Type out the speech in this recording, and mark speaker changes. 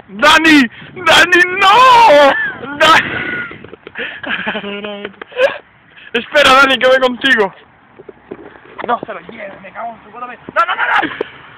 Speaker 1: ¡Dani! ¡Dani, no! ¡Dani! Espera, Dani, que voy contigo. No se lo lleve, me cago en su puta. ¡No, no, no, no!